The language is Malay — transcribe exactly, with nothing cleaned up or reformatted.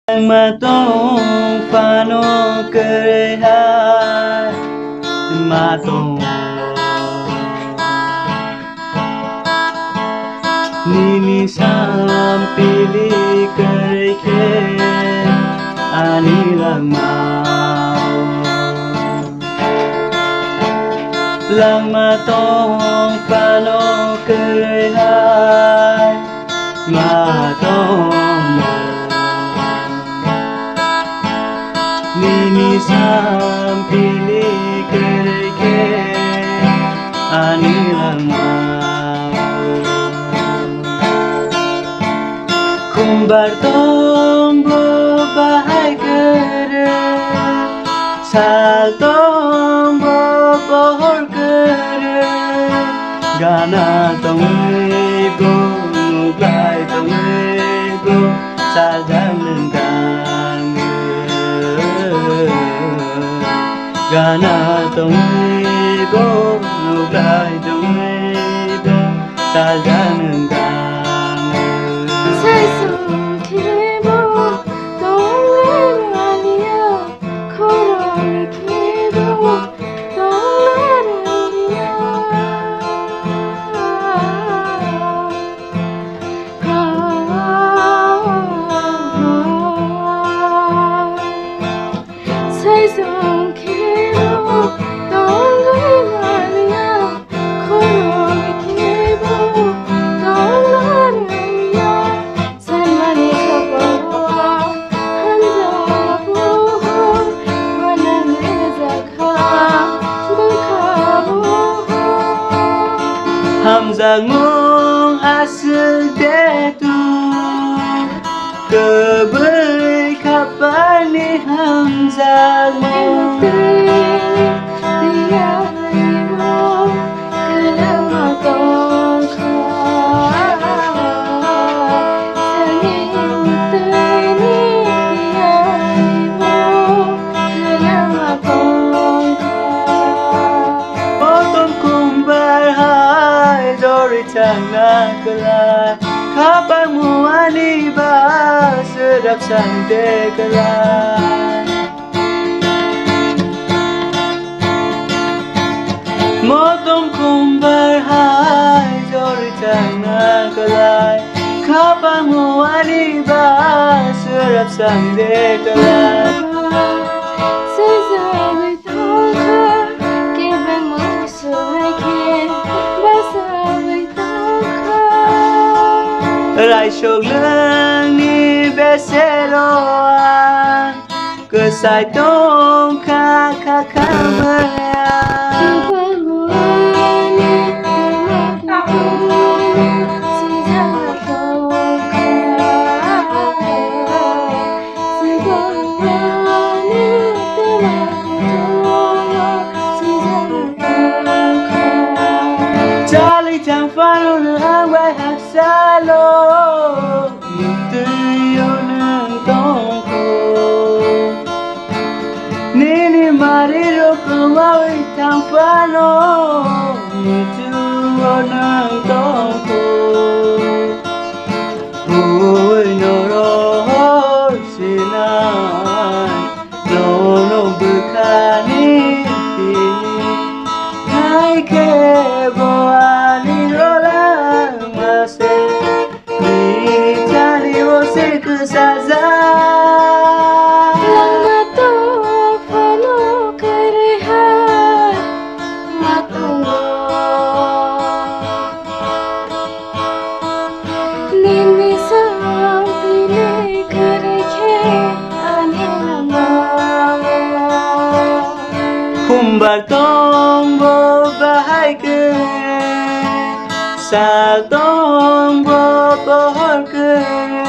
Matong fano kerehai matong nini sampili kereke anilang mau lang matong fano kerehai matong nini sampili kereke anilang mau kumbar tombo bahai kere sal tombo pohor kere gana tongego nuglai tongego sadang lengkang gana tongego nuglai tongego sadang lengkang 세상 길고 동네는 아니야 걸어오니 길고 동네는 아니야 세상 길고 동네는 아니야 걸어오니 길고 동네는 Hamzah ngong asal detu kebei kapan ni Hamzah ngong dia ibu kelama tongka sangin teni dia ibu kelama tongka potong kumbar hai dori tanah kelai kapan muani bah sedap sande kelai motong kumbar hai dori tanah kelai kapan muani bah sedap sande kelai 세상을 통과 기분 무수하게 바람을 통과 Rai sog leng ni beseroan kesai tong ka ka kamaya Charlie chẳng phá nô nương an quay hạt xa lô Một tư yêu nương tông khổ Nini mari ro kumawai chẳng phá nô Một tư yêu nương tông khổ Ôi nô rô hô xin ai Nô nô bư khá ni tì Hai kê bồ ani rola mase Ni cari você que saza Lama to fano kereha matungo Nini sampile kereke anilama Kumbar tombo bahai ke Sal tombo pohor ke